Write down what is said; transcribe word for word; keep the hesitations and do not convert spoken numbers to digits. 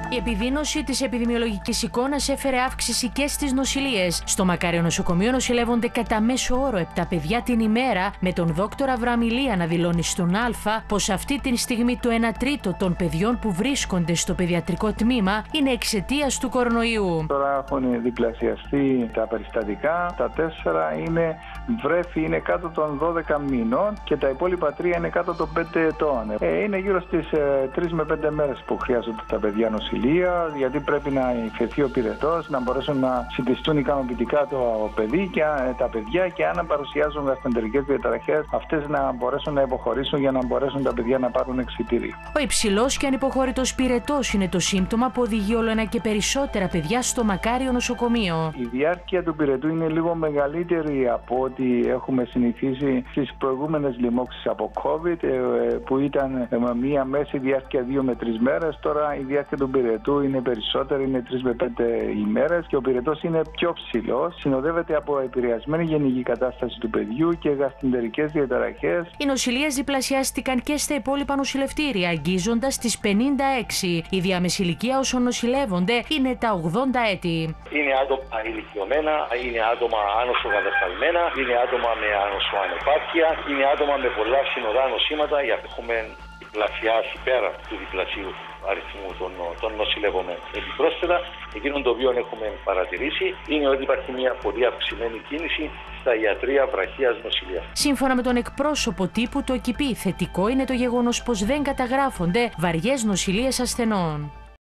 Η επιδείνωση της επιδημιολογικής εικόνας έφερε αύξηση και στις νοσηλίες. Στο Μακάριο νοσοκομείο νοσηλεύονται κατά μέσο όρο επτά παιδιά την ημέρα, με τον δόκτορα Αβραμιλία να δηλώνει στον Α πως αυτή τη στιγμή το ένα τρίτο των παιδιών που βρίσκονται στο παιδιατρικό τμήμα είναι εξαιτίας του κορονοϊού. Τώρα έχουν διπλασιαστεί τα περιστατικά. Τα τέσσερα είναι βρέφη, είναι κάτω των δώδεκα μηνών και τα υπόλοιπα τρία είναι κάτω των πέντε ετών. Ε, είναι γύρω στις ε, τρεις με πέντε μέρες που χρειάζονται τα παιδιά νοσηλεία, γιατί πρέπει να υφεθεί ο πυρετός, να μπορέσουν να συντηστούν ικανοποιητικά το παιδί και ε, τα παιδιά, και αν παρουσιάζουν γαστρεντερικές διαταραχές, αυτές να μπορέσουν να υποχωρήσουν για να μπορέσουν τα παιδιά να πάρουν εξιτήριο. Ο υψηλός και ανυποχώρητος πυρετός είναι το σύμπτωμα που οδηγεί όλο ένα και περισσότερα παιδιά στο Μακάριο νοσοκομείο. Η διάρκεια του πυρετού είναι λίγο μεγαλύτερη από ό,τι έχουμε συνηθίσει στις προηγούμενες λοιμώξεις από COVID, που ήταν μία μέση διάρκεια δύο με τρεις μέρες. Τώρα η διάρκεια του πυρετού είναι περισσότερη, είναι τρεις με πέντε ημέρες, και ο πυρετός είναι πιο ψηλός. Συνοδεύεται από επηρεασμένη γενική κατάσταση του παιδιού και γαστρεντερικές διαταραχές. Οι νοσηλίες διπλασιάστηκαν και στα υπόλοιπα νοσηλευτήρια, αγγίζοντας τις πενήντα έξι. Η διάμεση ηλικία όσων νοσηλεύονται είναι τα ογδόντα έτη. Είναι άτομα ηλικιωμένα, είναι άτομα άνοσο-κατασταλμένα, είναι άτομα με άνοσο-ανεπάρκεια, είναι άτομα με πολλά συνοδά νοσήματα. Έχουμε διπλασιάσει πέρα του διπλασίου αριθμού των, των νοσηλευομένων. Επιπρόσθετα, εκείνο το οποίο έχουμε παρατηρήσει είναι ότι υπάρχει μια πολύ αυξημένη κίνηση στα ιατρεία βραχίας νοσηλείας. Σύμφωνα με τον εκπρόσωπο τύπου του ΕΚΙΠΗ, θετικό είναι το γεγονός πως δεν καταγράφονται βαριές νοσηλίες ασθενών.